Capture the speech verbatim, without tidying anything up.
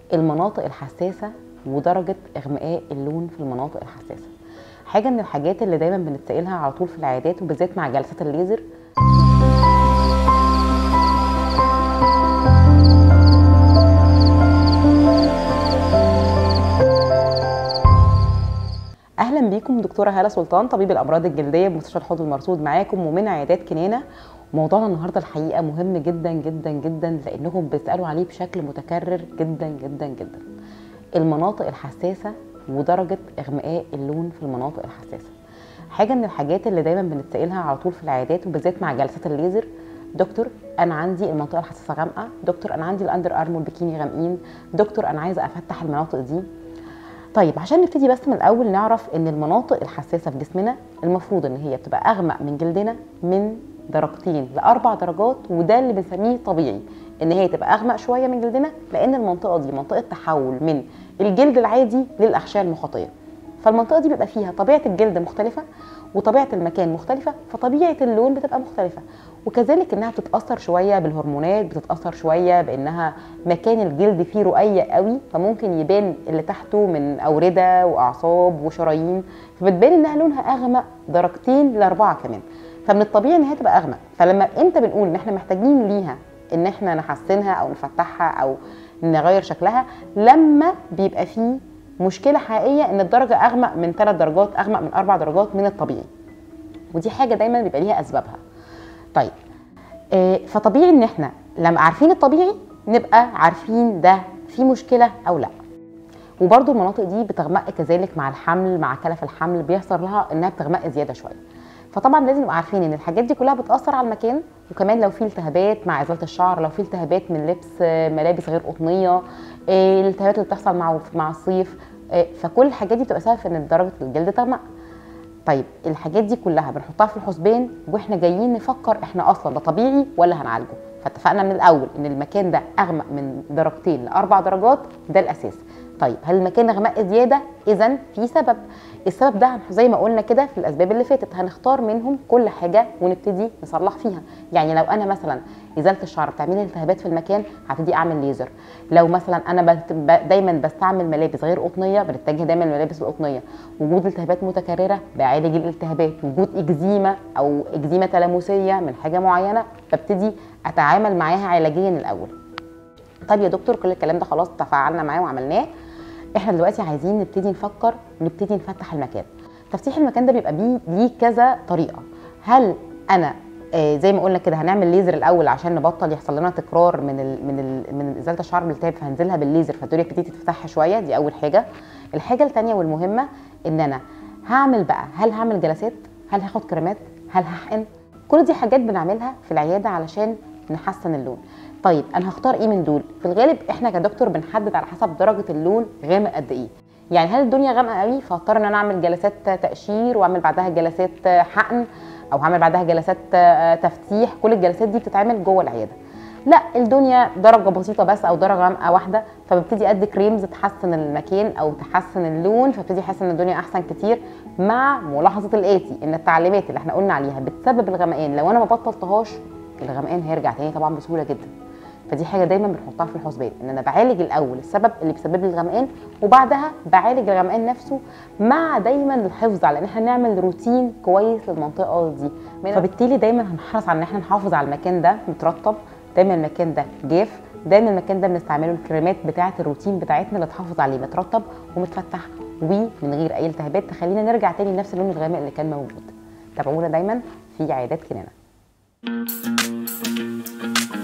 المناطق الحساسة ودرجة إغماء اللون في المناطق الحساسة. حاجة من الحاجات اللي دايما بنتسألها على طول في العيادات وبالذات مع جلسات الليزر. اهلا بيكم، دكتوره هاله سلطان، طبيب الامراض الجلديه بمستشفى الحوض المرصود معاكم ومن عيادات كنانه. موضوعنا النهارده الحقيقه مهم جدا جدا جدا لانهم بيسالوا عليه بشكل متكرر جدا جدا جدا. المناطق الحساسه ودرجه اغماء اللون في المناطق الحساسه. حاجه من الحاجات اللي دايما بنتسالها على طول في العيادات وبالذات مع جلسات الليزر. دكتور انا عندي المنطقه الحساسه غامقه، دكتور انا عندي الاندر ارم والبيكيني غامقين، دكتور انا عايزه افتح المناطق دي. طيب عشان نبتدي بس من الاول نعرف ان المناطق الحساسه في جسمنا المفروض ان هي بتبقى اغمق من جلدنا من درجتين لاربع درجات، وده اللي بنسميه طبيعي ان هي تبقى اغمق شويه من جلدنا، لان المنطقه دي منطقه تحول من الجلد العادي للاغشيه المخاطيه. فالمنطقه دي بيبقى فيها طبيعه الجلد مختلفه وطبيعه المكان مختلفه، فطبيعه اللون بتبقى مختلفه، وكذلك انها بتتاثر شويه بالهرمونات، بتتاثر شويه بانها مكان الجلد فيه رقيق قوي، فممكن يبان اللي تحته من اورده واعصاب وشرايين، فبتبان انها لونها اغمق درجتين لاربعه كمان. فمن الطبيعي ان هي تبقى اغمق. فلما امتى بنقول ان احنا محتاجين ليها ان احنا نحسنها او نفتحها او نغير شكلها؟ لما بيبقى فيه مشكله حقيقيه ان الدرجه اغمق من ثلاث درجات، اغمق من اربع درجات من الطبيعي، ودي حاجه دايما بيبقى ليها اسبابها. طيب آه فطبيعي ان احنا لما عارفين الطبيعي نبقى عارفين ده في مشكله او لا. وبرده المناطق دي بتغمق كذلك مع الحمل، مع كلف الحمل بيحصل لها انها بتغمق زياده شويه. فطبعا لازم نبقى عارفين ان الحاجات دي كلها بتاثر على المكان، وكمان لو في التهابات مع ازاله الشعر، لو في التهابات من لبس ملابس غير قطنيه، الالتهابات اللي بتحصل مع مع الصيف، فكل الحاجات دي بتبقى سبب في ان درجه الجلد تغمق. طيب الحاجات دي كلها بنحطها في الحسبان واحنا جايين نفكر احنا اصلا ده طبيعي ولا هنعالجه. فاتفقنا من الاول ان المكان ده اغمق من درجتين لاربع درجات، ده الاساس. طيب هل المكان غمق زياده؟ اذا في سبب. السبب ده زي ما قلنا كده في الاسباب اللي فاتت هنختار منهم كل حاجه ونبتدي نصلح فيها. يعني لو انا مثلا ازاله الشعر بتعمل لي التهابات في المكان هبتدي اعمل ليزر. لو مثلا انا دايما بستعمل ملابس غير قطنيه بنتجه دايما للملابس القطنيه. وجود التهابات متكرره بعالج الالتهابات. وجود اكزيما او اكزيما تلامسيه من حاجه معينه ببتدي اتعامل معاها علاجيا الاول. طيب يا دكتور كل الكلام ده خلاص تفاعلنا معاه وعملناه، احنا دلوقتي عايزين نبتدي نفكر ونبتدي نفتح المكان. تفتيح المكان ده بيبقى بيه ليه كذا طريقه. هل انا آه زي ما قلنا كده هنعمل ليزر الاول عشان نبطل يحصل لنا تكرار من ال من ال من ازاله الشعر بالالتهاب، فهنزلها بالليزر فالدنيا تبتدي تتفتح شويه. دي اول حاجه. الحاجه الثانيه والمهمه ان انا هعمل بقى، هل هعمل جلسات؟ هل هاخد كريمات؟ هل هحقن؟ كل دي حاجات بنعملها في العياده علشان نحسن اللون. طيب انا هختار ايه من دول؟ في الغالب احنا كدكتور بنحدد على حسب درجه اللون غامق قد ايه. يعني هل الدنيا غامقه قوي فاضطر ان انا اعمل جلسات تقشير واعمل بعدها جلسات حقن او هعمل بعدها جلسات تفتيح؟ كل الجلسات دي بتتعمل جوه العياده. لا الدنيا درجه بسيطه بس او درجه غامقه واحده، فببتدي ادي كريمز تحسن المكان او تحسن اللون، فببتدي احس ان الدنيا احسن كتير، مع ملاحظه الاتي ان التعليمات اللي احنا قلنا عليها بتسبب الغمقان لو انا ما بطلتهاش الغمقان هيرجع تاني طبعا بسهوله جدا. فدي حاجه دايما بنحطها في الحسبان ان انا بعالج الاول السبب اللي بيسبب لي الغمقان، وبعدها بعالج الغمقان نفسه، مع دايما الحفظ على ان احنا نعمل روتين كويس للمنطقه دي. فبالتالي دايما هنحرص على ان احنا نحافظ على المكان ده مترطب، دايما المكان ده جاف، دايما المكان ده بنستعمله الكريمات بتاعه الروتين بتاعتنا اللي تحافظ عليه مترطب ومتفتح ومن غير اي التهابات تخلينا نرجع تاني لنفس اللون الغامق اللي كان موجود. تابعونا دايما في عيادات كنانه.